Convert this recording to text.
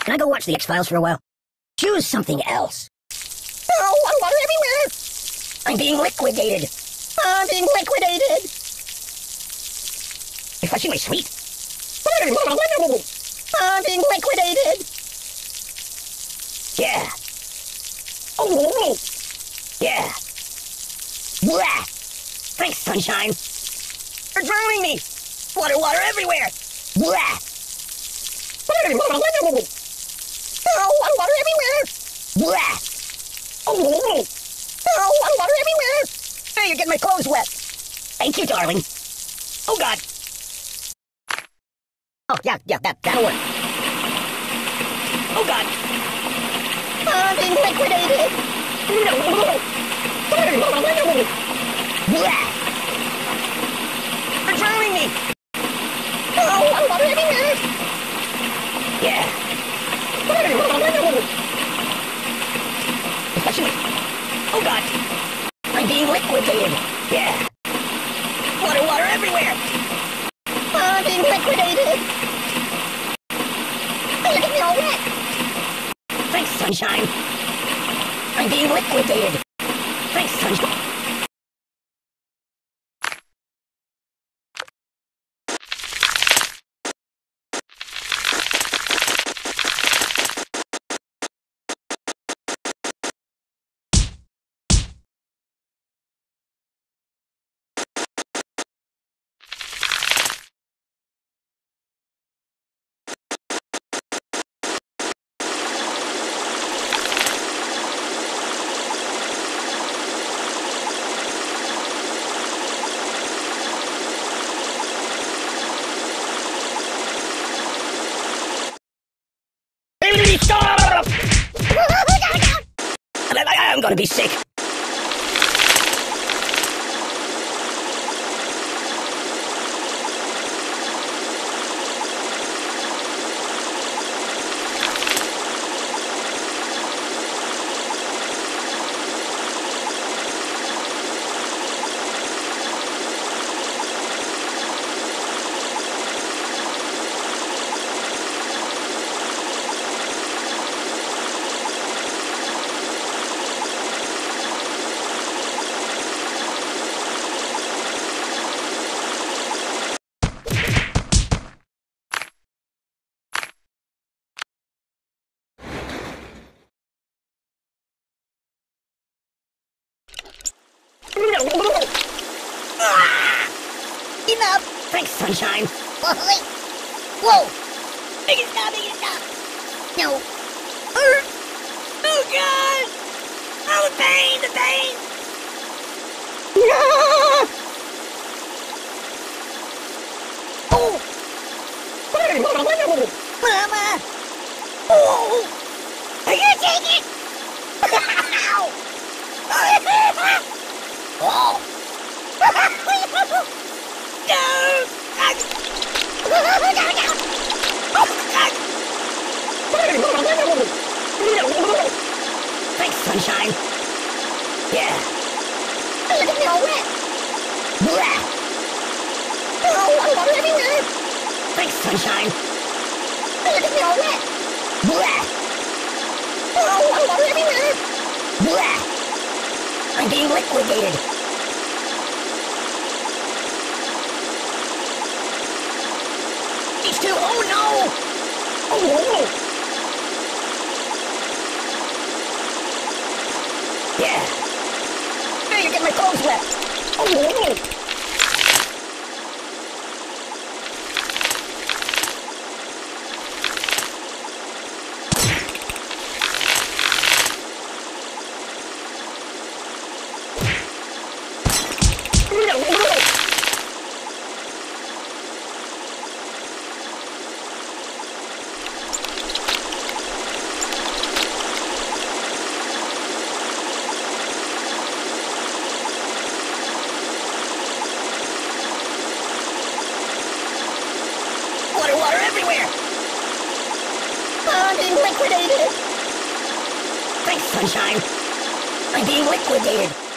Can I go watch the X-Files for a while? Choose something else. Oh, water everywhere! I'm being liquidated. I'm being liquidated! You're flushing my sweet. I'm being liquidated! Yeah. Oh, yeah. Blah. Thanks, sunshine. You're drowning me! Water, water everywhere! Blah. Oh, water everywhere! Blah. Oh, water everywhere! Hey, you're getting my clothes wet! Thank you, darling. Oh, God. Oh, yeah, that'll work. Oh, God. I'm being liquidated! Blah. You're drowning me! Oh, water everywhere! Yeah. Oh, God. I'm being liquidated. Yeah. Water, water everywhere. I'm being liquidated. Look at me all wet. Thanks, sunshine. I'm being liquidated. Thanks, sunshine. Stop! I'm gonna be sick. Enough! Thanks, sunshine. Whoa! Make it stop, make it stop! No. Oh, God! Oh, the pain, the pain! No! Oh! Mama! Oh! I can't take it! Ow! Oh! No! Thanks, sunshine. Yeah. Look at me all wet. Blah. Oh, water everywhere. Thanks, sunshine. Look at me all wet. Blah. Oh, water everywhere. Blah. I'm being liquidated. H2, oh no! Oh no! Yeah. Hey, you're getting my clothes wet. Oh no! Water everywhere! I'm being liquidated! Thanks, sunshine. I'm being liquidated.